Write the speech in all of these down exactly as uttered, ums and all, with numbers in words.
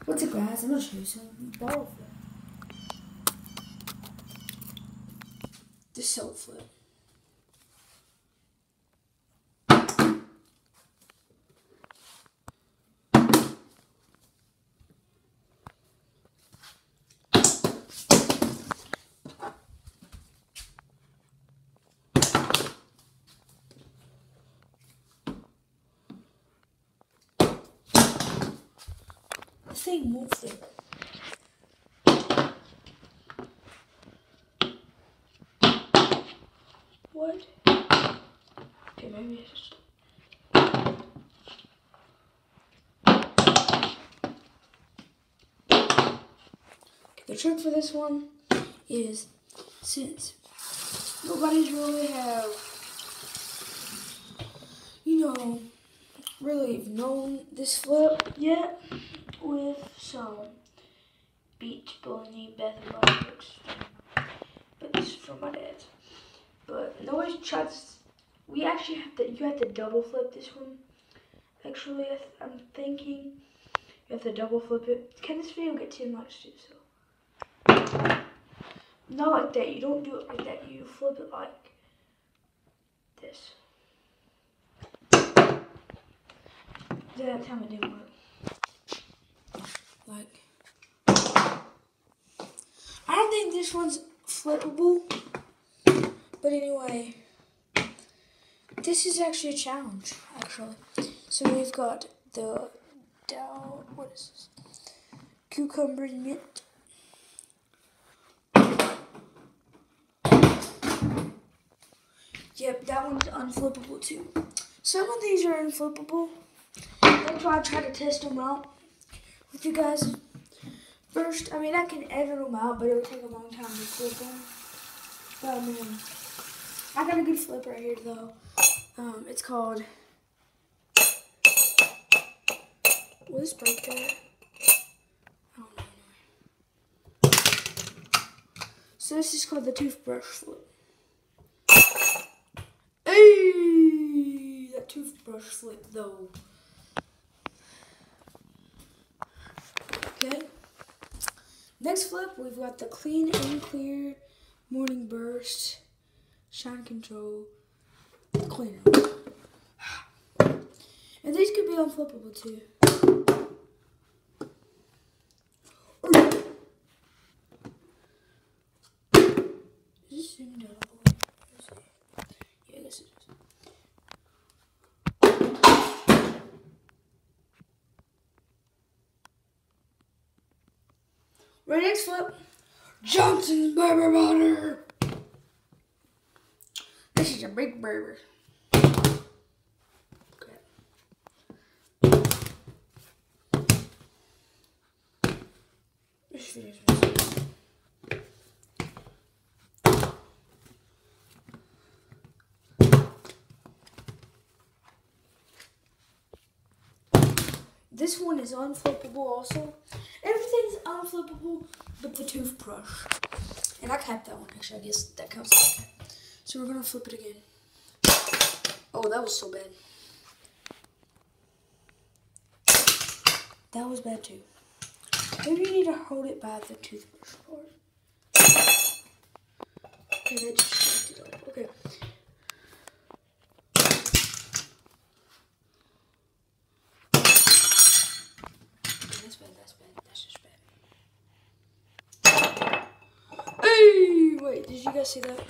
What's up, guys? I'm gonna show you some bottle flip. The soap flip. The thing won't flip. What? Okay, maybe it's just. Okay, the trick for this one is since nobody's really have, you know, really known this flip yet with some Beach Bunny Bath and Body Works. But this is from my dad's. But nobody tries. We actually have to. You have to double flip this one. Actually, I'm thinking you have to double flip it. Can this video get too much too? So not like that. You don't do it like that. You flip it like this. That time it didn't work. Like I don't think this one's flippable. But anyway, this is actually a challenge, actually. So we've got the Dow, what is this? Cucumber mint. Yep, that one's unflippable too. Some of these are unflippable. That's why I try to test them out with you guys. First, I mean, I can edit them out, but it would take a long time to flip them. But, I mean, I got a good flip right here, though. Um, it's called, will this break there? I don't know, anyway. So this is called the toothbrush flip. Hey, that toothbrush flip, though. Okay. Next flip, we've got the Clean and Clear Morning Burst Shine Control Cleaner. And these could be unflippable too. Is this zoomed out all the way? Let's see. Yeah, this is. Ready, next flip. Johnson's Baby Butter. This is a big burger. Okay. This video's missing. This one is unflippable also. Everything's unflippable but the toothbrush. And I kept that one, actually. I guess that counts as I kept. So we're gonna flip it again. Oh, that was so bad. That was bad too. Maybe you need to hold it by the toothbrush part. Okay, that just shaked it up. Okay. That's bad, that's bad, that's just bad. Hey! Wait, did you guys see that?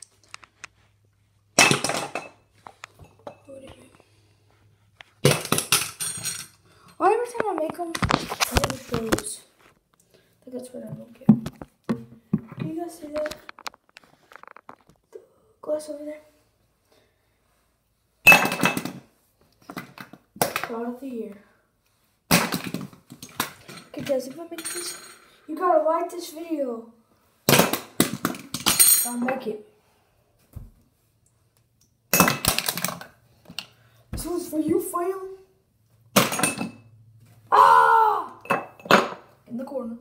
Why every time I make them, it never shows? I think that's what I don't get. Can you guys see that? The glass over there? Product of the year. Okay guys, if I make this, you gotta like this video. I'll make it. This one's for you, fail. Ah! In the corner.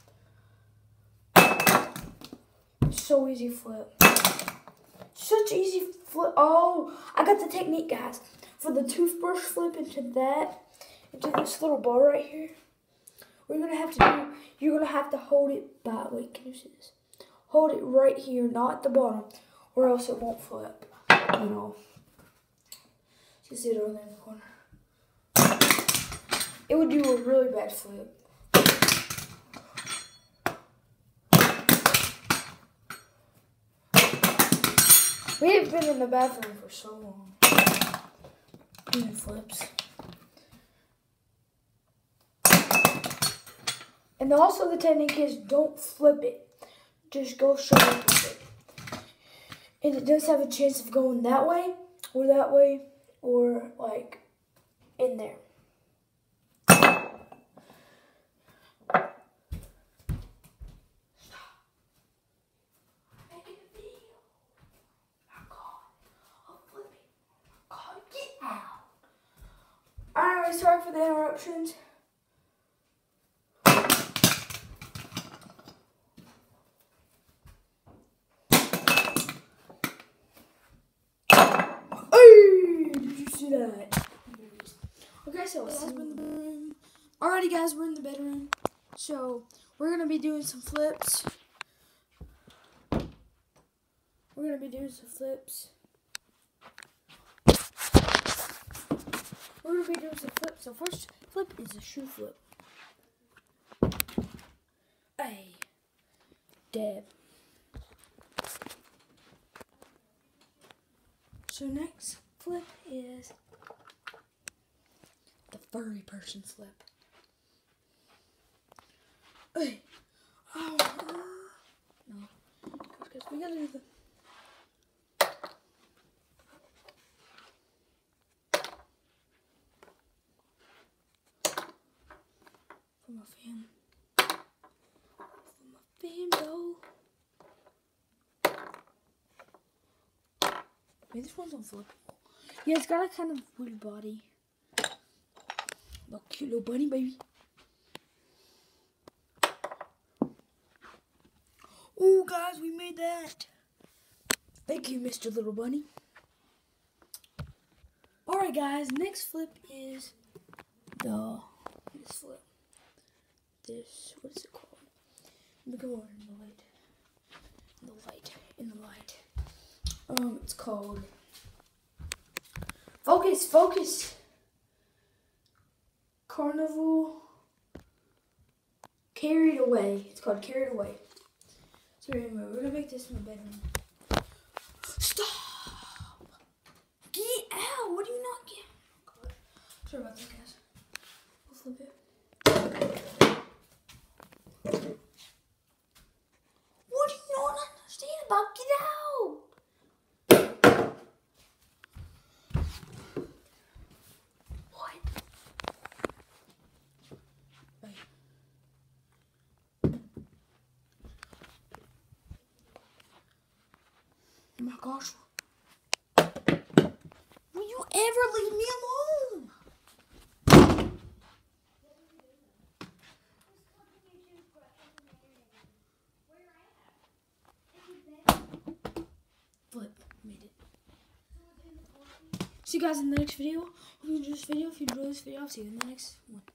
So easy flip. Such easy flip. Oh, I got the technique, guys. For the toothbrush flip into that, into this little bar right here. what you're gonna have to do, you're gonna have to hold it by, wait, can you see this? Hold it right here, not at the bottom, or else it won't flip, you know. You see it over there in the corner. It would do a really bad flip. We have been in the bathroom for so long. Doing flips. And also the technique is don't flip it. Just go straight up with it. And it does have a chance of going that way, or that way, or like in there. Alright, sorry for the interruptions. Hey, did you see that? Okay, so guys, we're in the bedroom. Alrighty, guys, we're in the bedroom. So we're gonna be doing some flips. We're gonna be doing some flips. We're gonna be doing some flips. So first flip is a shoe flip. Hey, dab. So next flip is the furry person flip. Hey, oh, uh, no, because we gotta do the. For my fam. For my fam, though. Maybe this one's unflippable. Yeah, it's got a kind of weird body. Little cute little bunny, baby. Oh, guys, we made that. Thank you, Mister Little Bunny. Alright, guys, next flip is the, this flip. This, what is it called? Let me go over in the light. In the light. In the light. Um, it's called Focus, Focus. Carnival. Carried Away. It's called Carried Away. So anyway, we're gonna make this in the bedroom. Stop! Get out! What do you not get? Oh God. Sorry about that, guys. We'll flip it. What do you not understand about get out? What? Wait. Oh my gosh. Will you ever leave me alone? Flip, made it. See you guys in the next video. Hope you enjoyed this video. If you enjoyed this video, I'll see you in the next one.